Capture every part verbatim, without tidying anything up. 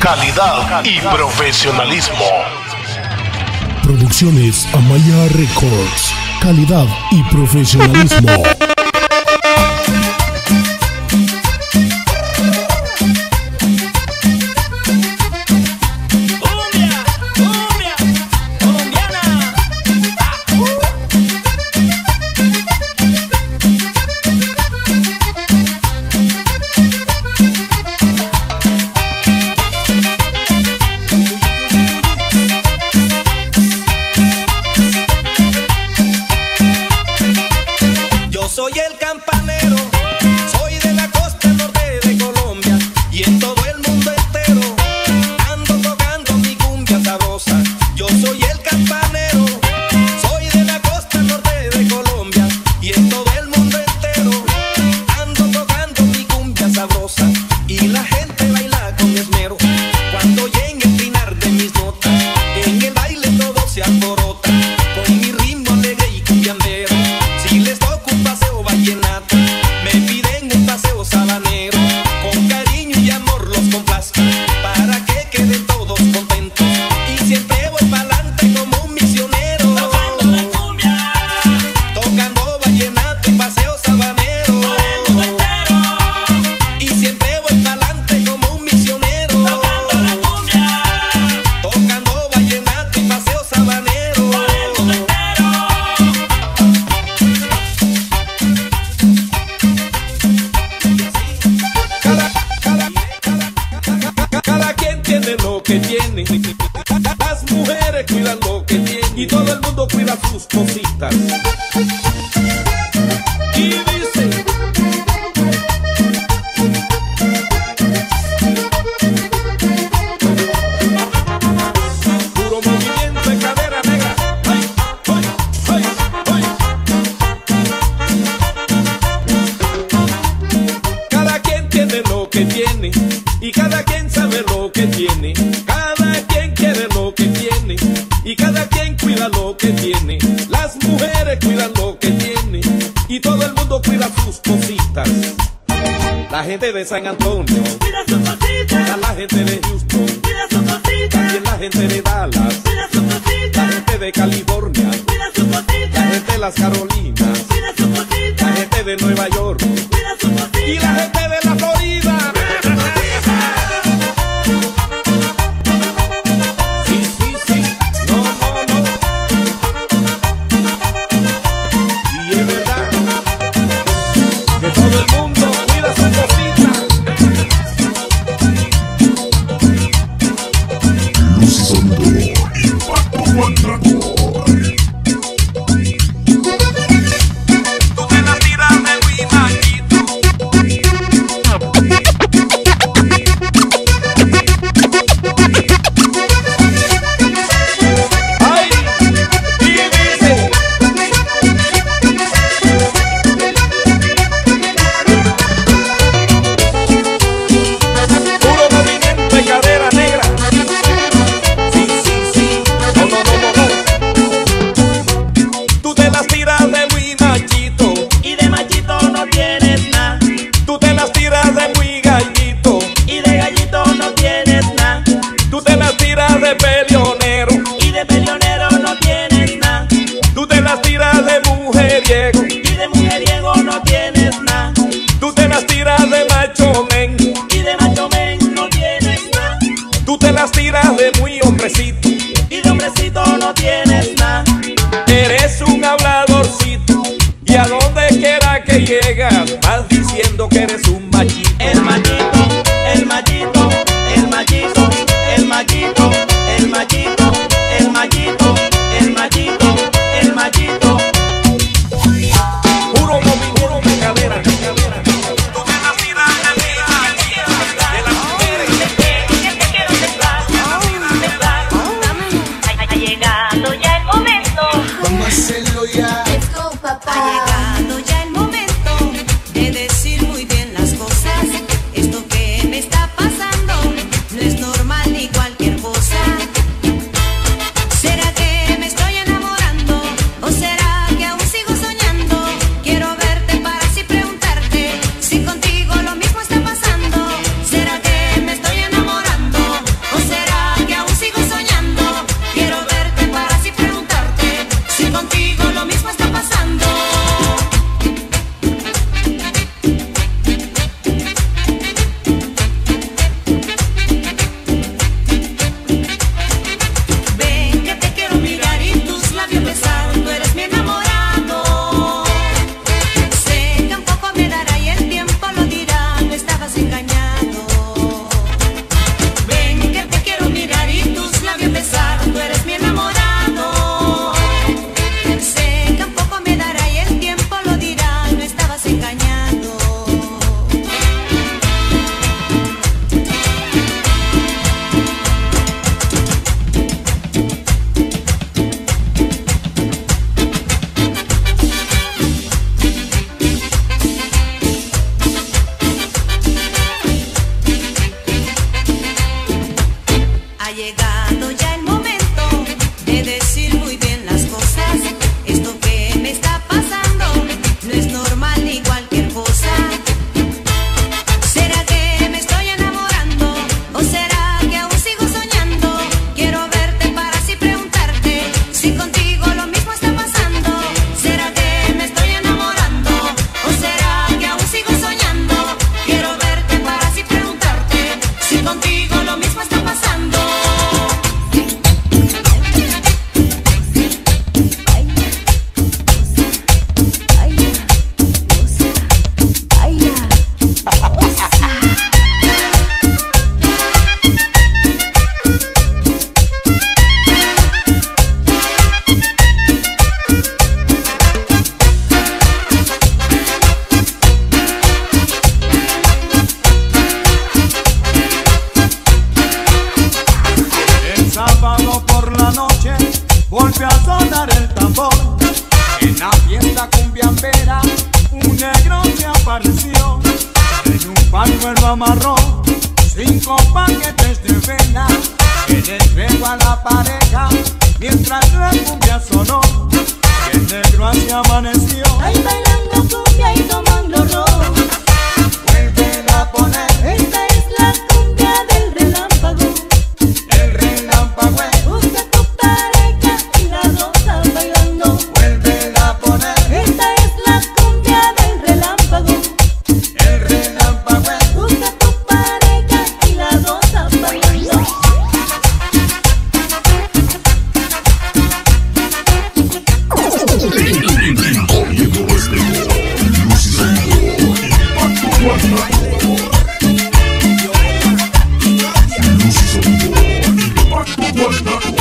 calidad y profesionalismo. Producciones Amaya Records, calidad y profesionalismo. Soy el campanero, soy de la costa norte de Colombia y en todo el mundo entero ando tocando mi cumbia sabrosa. Yo soy el campanero, soy de la costa norte de Colombia y en todo el mundo entero ando tocando mi cumbia sabrosa. Y la gente baila con esmero cuando llega el final de mis notas. En el baile todo se alborota con mi ritmo alegre y cumbiambero. Si les toco un paseo vallenato, me piden un paseo sabanero. Con cariño y amor los complazco para que queden todos contentos. Y siempre voy pa'lante como un misionero, tocando la cumbia, tocando vallenato y paseo sabanero. Y siempre voy pa'lante como un misionero, tocando la cumbia, tocando vallenato y paseo sabanero. Cada quien tiene lo que tiene, las mujeres cuidan lo que tienen y todo el mundo cuida sus cositas. Y dice: puro movimiento de cadera negra. Ay, ay, ay, ay. Cada quien tiene lo que tiene y cada quien sabe lo que tiene. Cada quien quiere lo que tiene y cada quien cuida lo que tiene. Las mujeres cuidan lo que tiene y todo el mundo cuida sus cositas. La gente de San Antonio cuida sus cositas. La gente de Houston cuida sus cositas. También la gente de Dallas cuida sus cositas. La gente de California cuida sus cositas. La gente de las Carolinas cuida sus cositas. La gente de Nueva York cuida sus cositas. Y la gente de la Florida. Todo el mundo cuida su cosita. Lucy Sondor, Impacto Contrator. Tú te la tiras de Luis Maquito. Ay, y dice: puro movimiento de cadera negra. Sí, sí, sí. No, no, no, no, no. Tú te las tiras de muy machito Y de machito no tienes nada, tú te las tiras de muy gallito, y de gallito no tienes nada, tú te las tiras de peleonero, y de peleonero no tienes nada, tú te las tiras de mujeriego, y de mujeriego no tienes nada, tú te las tiras de macho men, y de macho men no tienes nada, tú te las tiras de muy hombrecito, y de hombrecito no tienes nada. eres un habladorcito y a donde quiera que llegas vas diciendo que eres un machito. El machito, el machito, el machito, el machito, el machito, el machito, el machito, el machito. Puro movimiento de cadera, de cadera. Tú te las tiras de mí, de las mujeres. Te quiero temblar, temblar, Ha llegado ya el momento de decir muy bien las cosas. Esto que me está pasando no es normal ni cualquier cosa. ¿Será que me estoy enamorando o será que aún sigo soñando? Quiero verte para así preguntarte si contigo lo mismo está pasando. ¿Será que me estoy enamorando o será que aún sigo soñando? Quiero verte para así preguntarte si contigo lo mismo está pasando. El sábado por la noche volvió a sonar el tambor. En la fiesta cumbiambera un negro se apareció. En un pañuelo amarró cinco paquetes de vena que le entregó a la pareja mientras la cumbia sonó. Y el negro así amaneció. Ahí bailando cumbia y tomando ron. Vuelven a poner Esta es la cumbia del relámpago. el relámpago. Busca tu pareja y las dos están bailando. Vuelven a poner Esta es la cumbia del relámpago. el relámpago. Busca tu pareja y las dos están bailando. Corriendo este gol, Lucy Sondoa, Impacto Guanajuato. Lucy Sondoa, Impacto Guanajuato.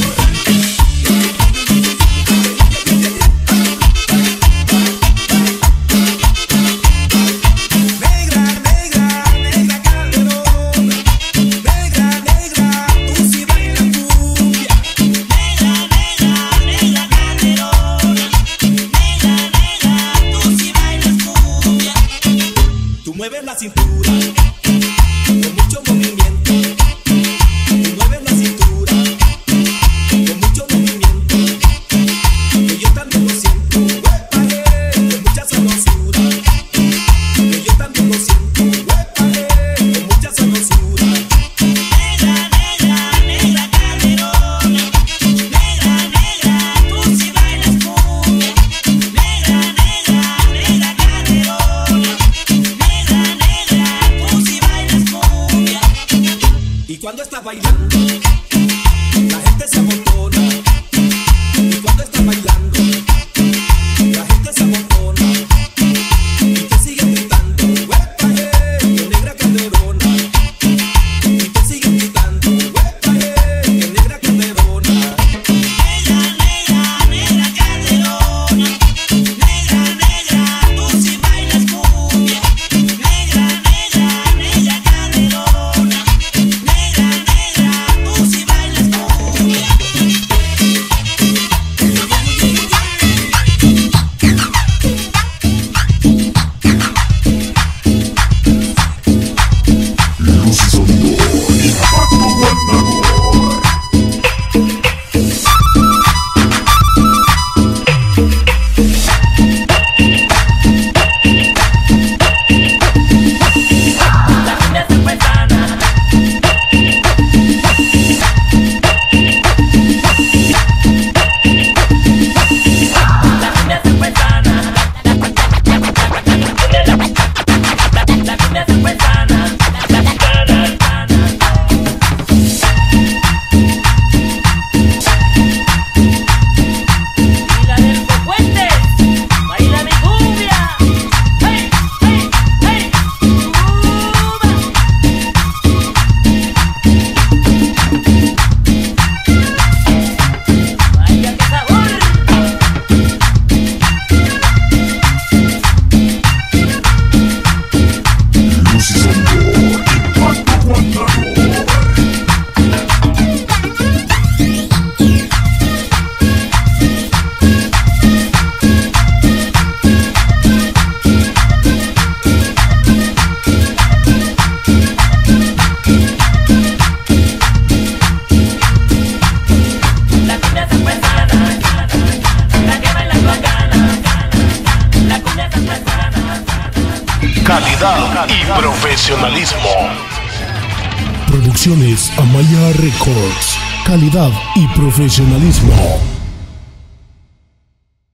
Negra, negra, negra Calderón. Negra, negra, tú sí bailas cumbia. Negra, negra, negra Calderón. Negra, negra, tú sí bailas cumbia. Tú mueves la cintura con mucho movimiento. Tú mueves la cintura con mucho movimiento. Que yo también lo siento. Uepa, eh, con mucha sabrosura. Que yo también lo siento, uepa, eh, con mucha sabrosura. Negra, negra, negra Calderón. Negra, negra, tú sí bailas cumbia. Negra, negra, negra Calderón. Negra, negra, tú sí bailas cumbia. Y cuando estás bailando, la gente se amontona. Y cuando estás bailando, la gente se amontona. Y te siguen gritando, uepa, eh, que negra Calderona. Y te siguen gritando, uepa, eh, que negra Calderona. Negra, negra, negra Calderona. Negra, negra, tú sí bailas cumbia. Negra, negra, negra Calderona. Negra, negra, tú sí bailas cumbia. calidad y profesionalismo. Producciones Amaya Records. Calidad y profesionalismo.